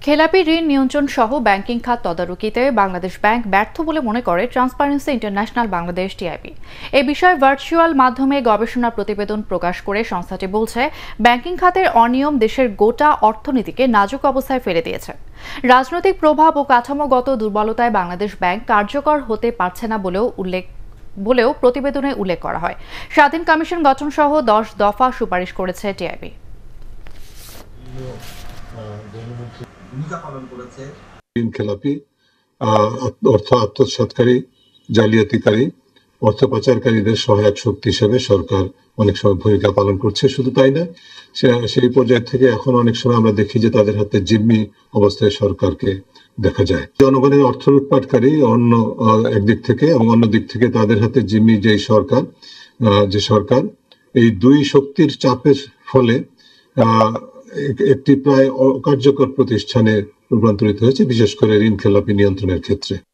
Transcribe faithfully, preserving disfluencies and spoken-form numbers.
খেলাপি ঋণ নিয়ন্ত্রণ সহ ব্যাংকিং খাত তদারকিতে বাংলাদেশ ব্যাংক ব্যর্থ বলে মনে করে ট্রান্সপারেন্সি ইন্টারন্যাশনাল বাংলাদেশ টিআইবি। এ বিষয়ে ভার্চুয়াল মাধ্যমে গবেষণা প্রতিবেদন প্রকাশ করে সংস্থাটি বলছে, ব্যাংকিং খাতের অনিয়ম দেশের গোটা অর্থনীতিকে নাজুক অবস্থায় ফেলে দিয়েছে। রাজনৈতিক প্রভাব ও কাঠামোগত দুর্বলতায় বাংলাদেশ ব্যাংক কার্যকর হতে পারছে না বলেও উল্লেখ বলেও প্রতিবেদনে উল্লেখ করা হয়। স্বাধীন কমিশন গঠন সহ দশ দফা সুপারিশ করেছে টিআইবি। ঋণ খেলাপি, অর্থ আত্মসাৎকারী, জালিয়াতিকারী, অর্থ পাচারকারীদের সহায়ক শক্তি হিসেবে সরকার অনেক সময় ভূমিকা পালন করছে। শুধু তাই না, সেই পর্যায় থেকে এখন অনেক সময় আমরা দেখি যে তাদের হাতে জিম্মি অবস্থায় সরকারকে দেখা যায়। জনগণের অর্থ লুটপাটকারী অন্য একদিক থেকে এবং অন্য দিক থেকে তাদের হাতে জিম্মি যেই সরকার যে সরকার এই দুই শক্তির চাপের ফলে একটি প্রায় অকার্যকর প্রতিষ্ঠানে রূপান্তরিত হয়েছে, বিশেষ করে ঋণ খেলাপি নিয়ন্ত্রণের ক্ষেত্রে।